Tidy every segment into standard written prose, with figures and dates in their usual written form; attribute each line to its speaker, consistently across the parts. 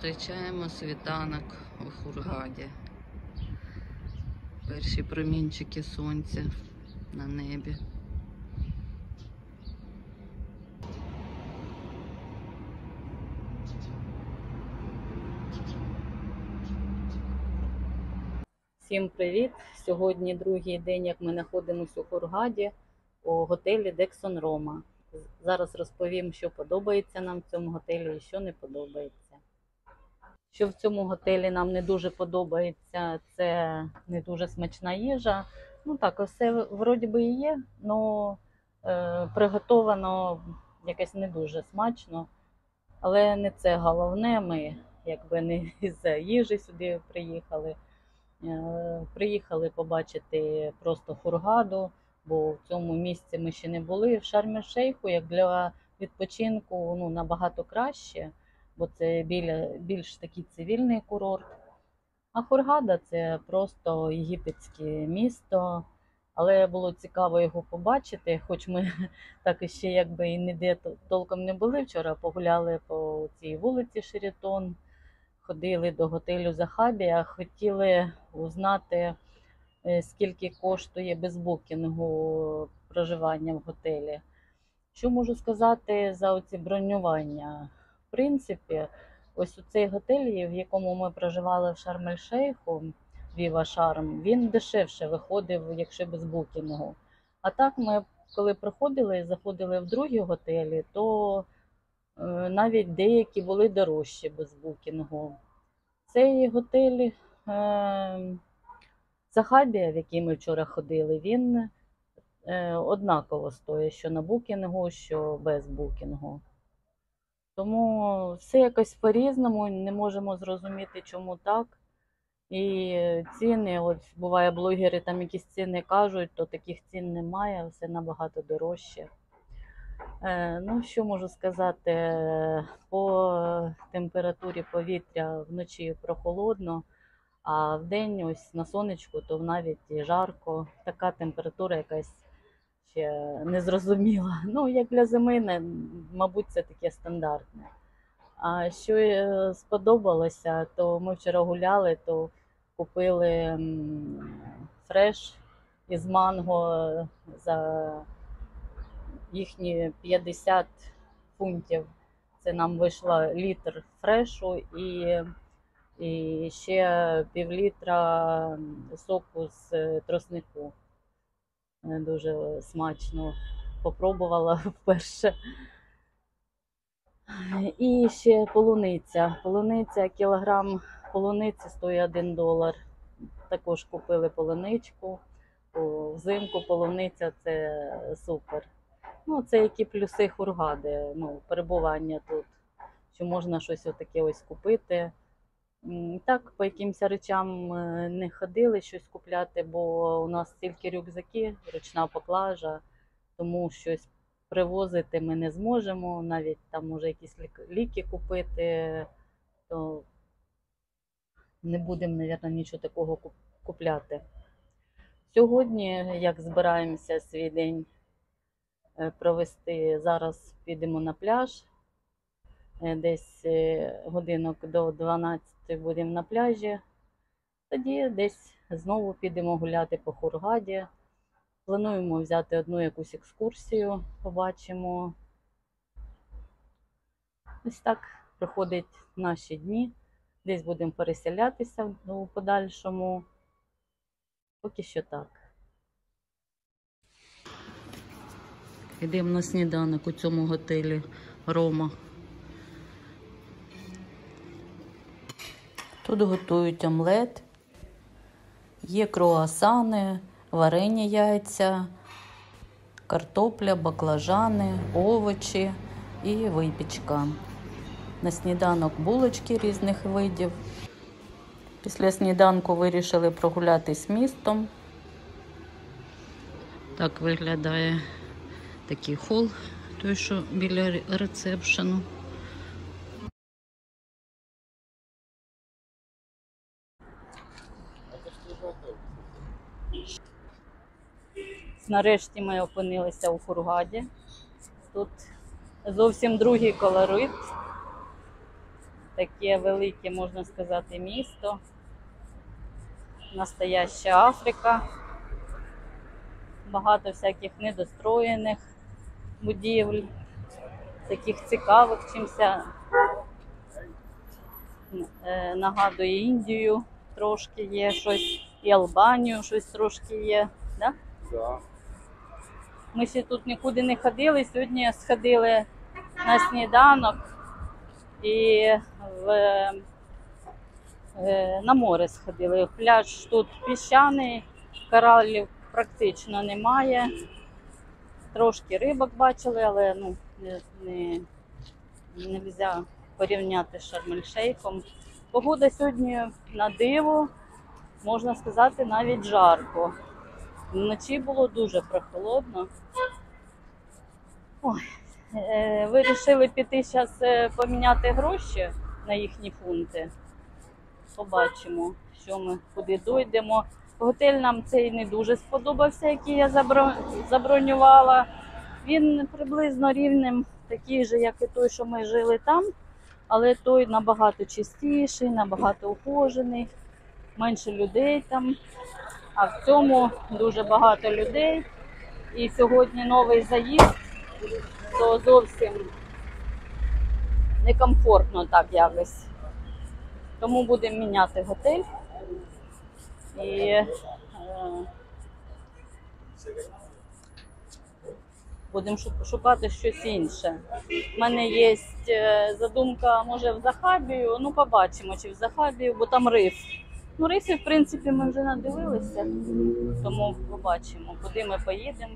Speaker 1: Зустрічаємо світанок у Хургаді. Перші промінчики сонця на небі. Всім привіт! Сьогодні другий день, як ми знаходимося у Хургаді, у готелі Дексон Рома. Зараз розповім, що подобається нам в цьому готелі і що не подобається. Що в цьому готелі нам не дуже подобається, це не дуже смачна їжа. Ну так, все вроді би і є, але приготовано якось не дуже смачно. Але не це головне, ми якби не з-за їжі сюди приїхали. Приїхали побачити просто Хургаду, бо в цьому місці ми ще не були. В Шарм-ель-Шейху, як для відпочинку, набагато краще, бо це більш такий цивільний курорт. А Хургада – це просто єгипетське місто, але було цікаво його побачити, хоч ми так ще якби і ніде толком не були. Вчора погуляли по цій вулиці Шератон, ходили до готелю Захабія, хотіли узнати, скільки коштує без букінгу проживання в готелі. Що можу сказати за оці бронювання? В принципі, ось у цей готель, в якому ми проживали в Шарм-ель-Шейху, Viva Sharm, він дешевше виходив, якщо без букінгу. А так ми, коли проходили і заходили в другі готелі, то навіть деякі були дорожчі без букінгу. Цей готель Захабія, в який ми вчора ходили, він однаково стоїть, що на букінгу, що без букінгу. Тому все якось по-різному, не можемо зрозуміти, чому так. І ціни, от буває, блогери там якісь ціни кажуть, то таких цін немає, все набагато дорожче. Ну, що можу сказати, по температурі повітря вночі прохолодно, а вдень ось на сонечку, то навіть і жарко. Така температура якась ще незрозуміла. Ну, як для зими, мабуть, це таке стандартне. А що сподобалося, то ми вчора гуляли, то купили фреш із манго за їхні 50 фунтів. Це нам вийшло літр фрешу і ще пів-літра соку з троснику. Дуже смачно, попробувала вперше. І ще полуниця. Кілограм полуниці стоїть $1. Також купили полуничку. Взимку полуниця – це супер. Ну, це які плюси Хургади, перебування тут, що можна щось отаке ось купити. Так, по якимось речам не ходили щось купляти, бо у нас тільки рюкзаки, ручна поклажа, тому щось привозити ми не зможемо, навіть там може якісь ліки купити, то не будемо, мабуть, нічого такого купляти. Сьогодні, як збираємося свій день провести, зараз підемо на пляж, десь годинок до 12 будемо на пляжі, тоді десь знову підемо гуляти по Хургаді. Плануємо взяти одну якусь екскурсію, побачимо. Ось так проходять наші дні, десь будемо переселятися у подальшому, поки що так. Йдемо на сніданок у цьому готелі Рома. Тут готують омлет, є круасани, варені яйця, картопля, баклажани, овочі і випічка. На сніданок булочки різних видів. Після сніданку вирішили прогулятись містом. Так виглядає такий хол, той, що біля ресепшену. Нарешті ми опинилися у Хургаді. Тут зовсім другий колорит. таке велике, можна сказати, місто. Настояща Африка. Багато всяких недостроєних будівель, таких цікавих чимся. Нагадує Індію, трошки є щось, і Албанію щось трошки є. Да?
Speaker 2: Да.
Speaker 1: Ми ще тут нікуди не ходили, сьогодні сходили на сніданок і на море сходили. Пляж тут піщаний, коралів практично немає. Трошки рибок бачили, але не можна порівняти з Шарм-ель-Шейхом. Погода сьогодні на диво, можна сказати, навіть жарко. Вночі було дуже прохолодно. Ой, вирішили піти зараз поміняти гроші на їхні фунти. Побачимо, що ми куди дійдемо. Готель нам цей не дуже сподобався, який я забронювала. Він приблизно рівнем такий же, як і той, що ми жили там. Але той набагато чистіший, набагато ухожений, менше людей там. А в цьому дуже багато людей. І сьогодні новий заїзд, то зовсім некомфортно так якось. Тому будемо міняти готель. І будемо шукати щось інше. У мене є задумка, може, в Захабію. Ну, побачимо, чи в Захабію, бо там риф. Ну, рифи, в принципі, ми вже надивилися, тому побачимо, куди ми поїдемо.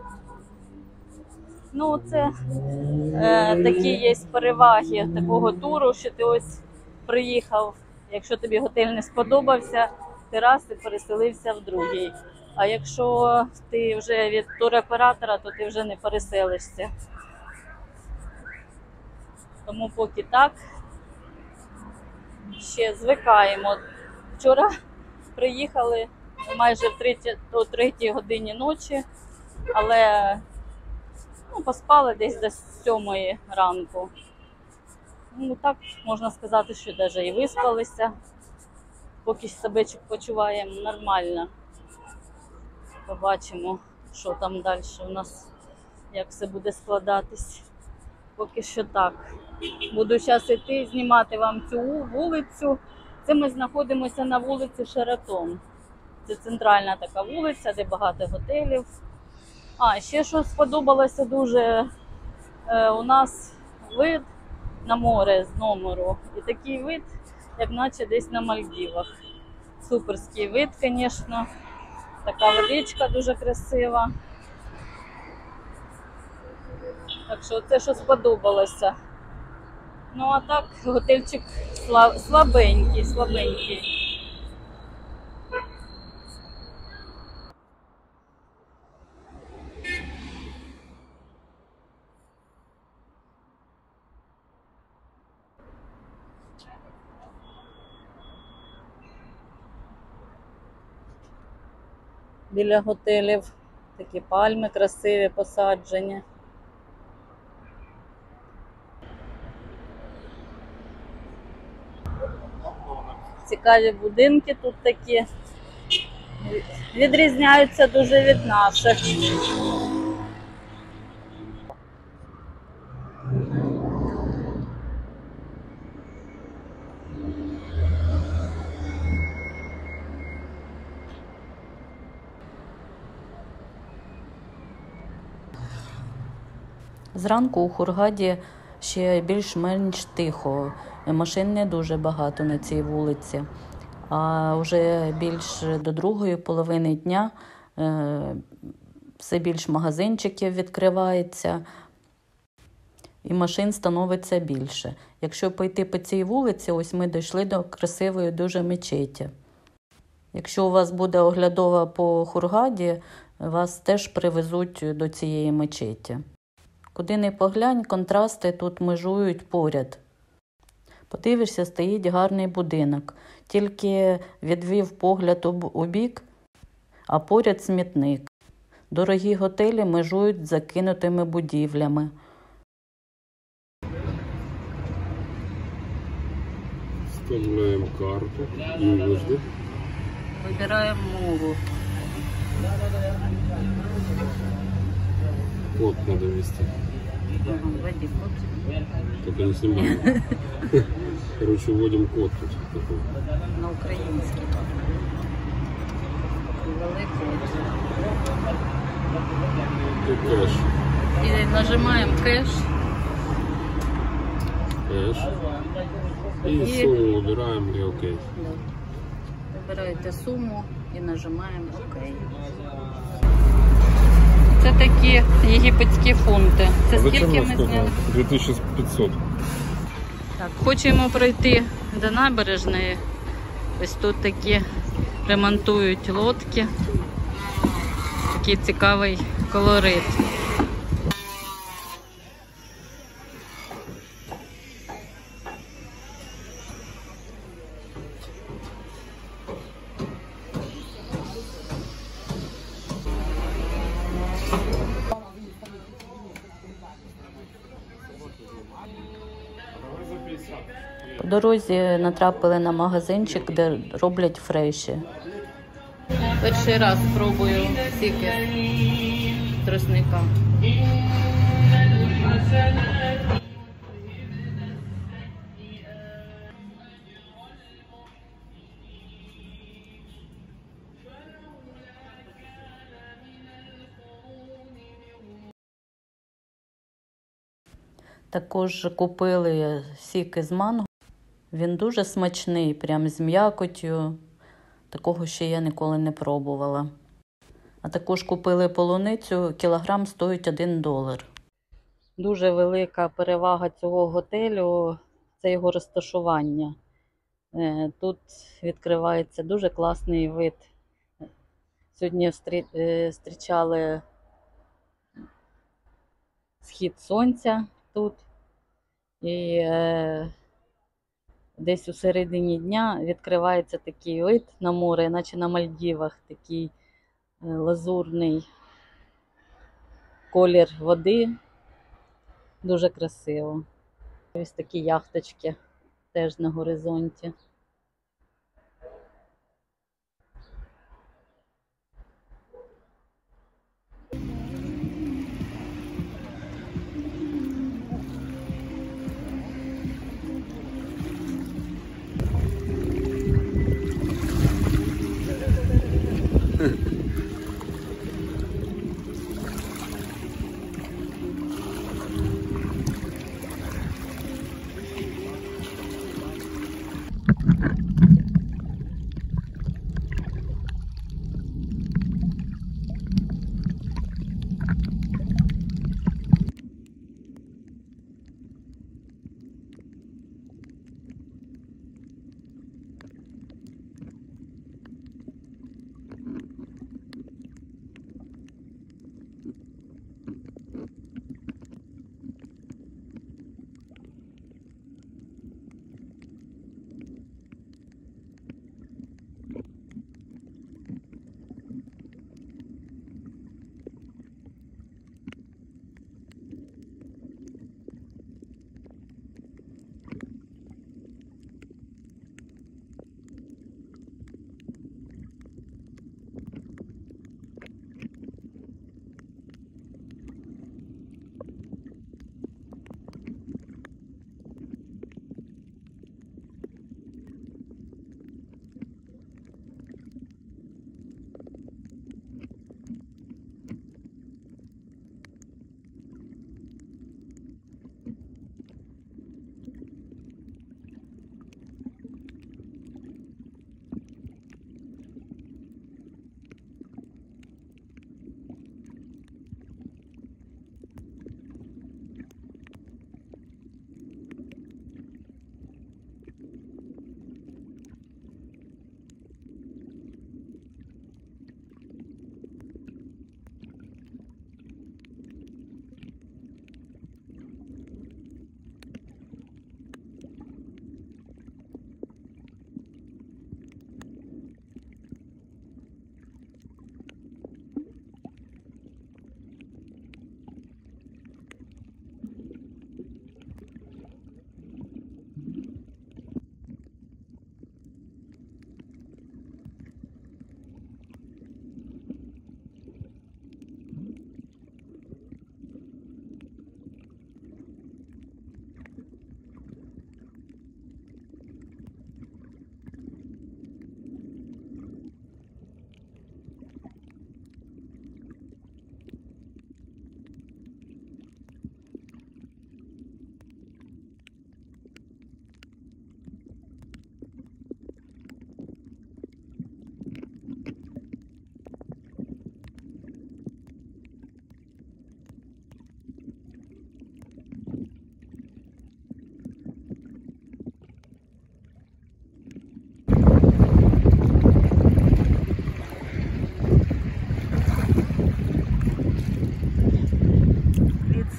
Speaker 1: Ну, це такі є переваги такого туру, що ти ось приїхав, якщо тобі готель не сподобався, ти раз і переселився в другий. А якщо ти вже від туроператора, то ти вже не переселишся. Тому поки так, ще звикаємо. Вчора приїхали майже о 3 годині ночі, але поспали десь до 7 ранку. Ну так, можна сказати, що навіть і виспалися. Поки себе почуваємо нормально. Побачимо, що там далі у нас, як все буде складатись. Поки що так. Буду зараз йти, знімати вам цю вулицю. Це ми знаходимося на вулиці Шератон. Це центральна така вулиця, де багато готелів. Ще що сподобалося дуже, у нас вид на море з номеру. І такий вид, як наче десь на Мальдівах. Суперський вид, звісно. Така водичка дуже красива. Так що це, що сподобалося. Ну а так, готельчик слабенький. Біля готелів такі пальми красиві, посаджені. Цікаві будинки тут такі. Відрізняються дуже від наших. Зранку у Хургаді ще більш-менш тихо. Машин не дуже багато на цій вулиці. А вже більш до другої половини дня все більш магазинчиків відкривається і машин становиться більше. Якщо пойти по цій вулиці, ось ми дійшли до красивої дуже мечеті. Якщо у вас буде оглядова по Хургаді, вас теж привезуть до цієї мечеті. Куди не поглянь, контрасти тут межують поряд. Подивишся, стоїть гарний будинок. Тільки відвів погляд у бік, а поряд смітник. Дорогі готелі межують з закинутими будівлями.
Speaker 2: Вставляем карту и выжди.
Speaker 1: Вибираємо мову.
Speaker 2: Код надо ввести.
Speaker 1: Ага, введи код.
Speaker 2: Только не снимаем. Короче, вводим код тут такой.
Speaker 1: На український. Ввели код.
Speaker 2: И кэш.
Speaker 1: І нажимаємо кеш.
Speaker 2: Кэш. И сумму выбираем и окей.
Speaker 1: Да. Вибираєте суму і нажимаємо ОК. Це такі єгипетські фунти. Це скільки ми зняли?
Speaker 2: 2500.
Speaker 1: Так, хочемо пройти до набережної. Ось тут такі ремонтують лодки. Такий цікавий колорит. По дорозі натрапили на магазинчик, де роблять фреші. Перший раз спробую сіки тростника. Також купили сік із манго. Він дуже смачний, прям з м'якотю. Такого ще я ніколи не пробувала. А також купили полуницю, кілограм стоїть $1. Дуже велика перевага цього готелю – це його розташування. Тут відкривається дуже класний вид. Сьогодні зустрічали схід сонця тут. І десь у середині дня відкривається такий вид на море, наче на Мальдівах, такий лазурний колір води. Дуже красиво. Ось такі яхточки теж на горизонті.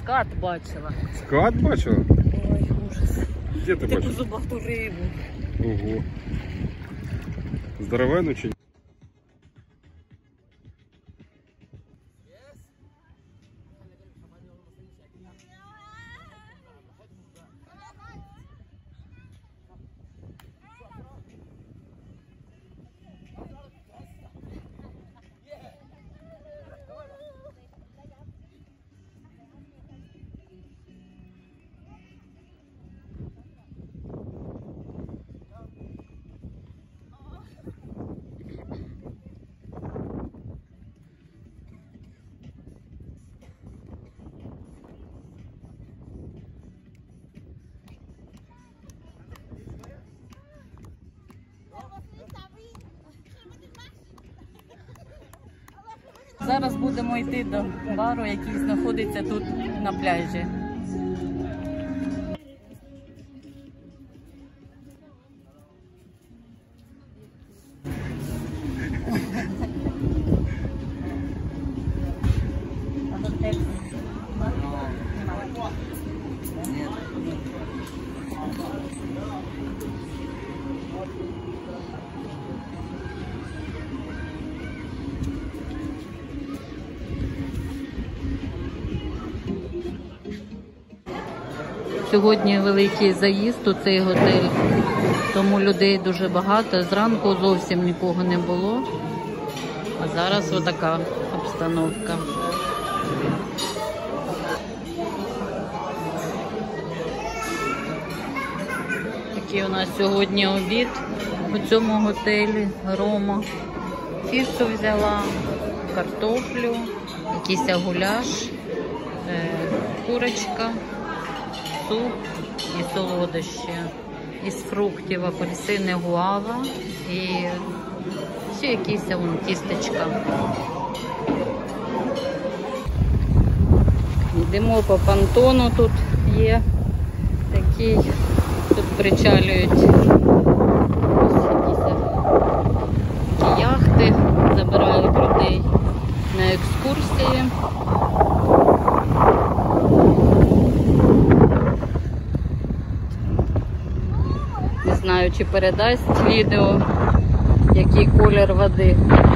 Speaker 1: скат бачила.
Speaker 2: Скат бачила?
Speaker 1: Ой, ужас.
Speaker 2: Де ти
Speaker 1: Таку
Speaker 2: бачила?
Speaker 1: зубату рибу.
Speaker 2: Ого. Здоровенну чи ні?
Speaker 1: Зараз будемо йти до бару, який знаходиться тут на пляжі. Сьогодні великий заїзд у цей готель, тому людей дуже багато. Зранку зовсім нікого не було, а зараз отака обстановка. Такий у нас сьогодні обід у цьому готелі Рома. Піцу взяла, картоплю, якийсь гуляш, курочка, суп і солодощі. Із фруктів апельсини, гуава і ще якісь тістечка. Йдемо по понтону, тут є такий, тут причалюють ось якісь яхти, забирають людей на екскурсії. Не знаю, чи передасть відео, який колір води.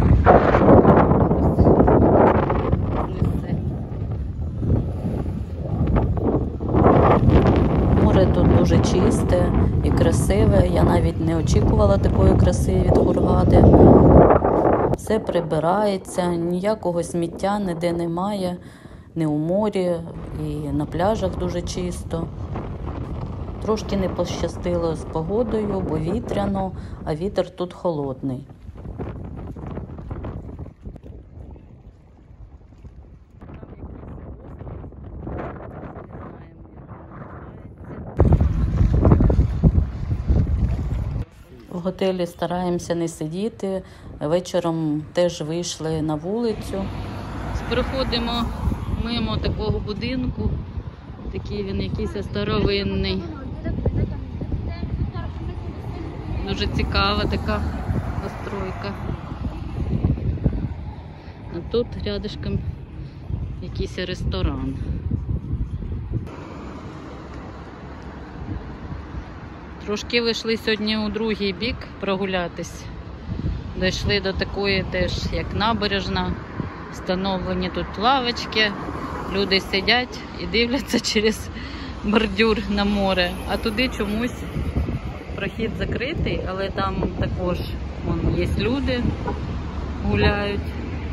Speaker 1: Море тут дуже чисте і красиве. Я навіть не очікувала такої краси від Хургади. Все прибирається, ніякого сміття ніде немає, ні у морі, і на пляжах дуже чисто. Трошки не пощастило з погодою, бо вітряно, а вітер тут холодний. В готелі стараємося не сидіти, вечором теж вийшли на вулицю. Проходимо мимо такого будинку, такий він якийсь старовинний. Дуже цікава така постройка. А тут рядышком якийсь ресторан. Трошки вийшли сьогодні у другий бік прогулятись. Дійшли до такої теж, як набережна. Встановлені тут лавочки. Люди сидять і дивляться через бордюр на море. А туди чомусь прохід закритий, але там також є люди, гуляють.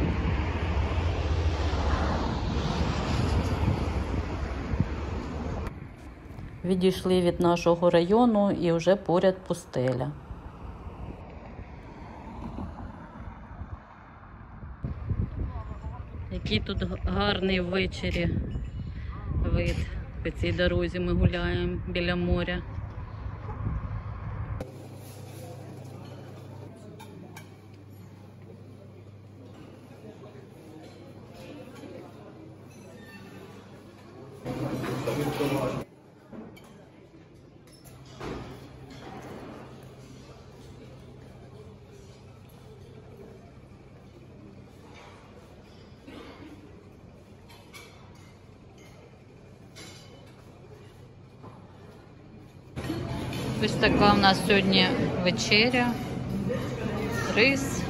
Speaker 1: Відійшли від нашого району і вже поряд пустеля. Який тут гарний ввечері вид. По цій дорозі ми гуляємо біля моря. Ось така в нас сьогодні вечеря. Рис.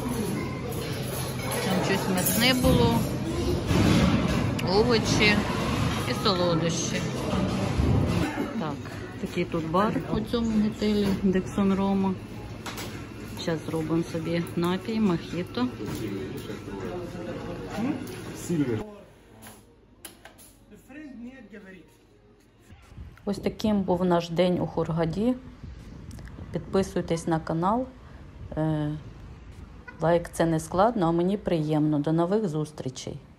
Speaker 1: Там щось м'ясне було. Овочі і солодощі. Так, такий тут бар у цьому готелі Дексон Рома. Зараз зробимо собі напій, мохіто. Ось таким був наш день у Хургаді. Підписуйтесь на канал. Лайк – це не складно, а мені приємно. До нових зустрічей!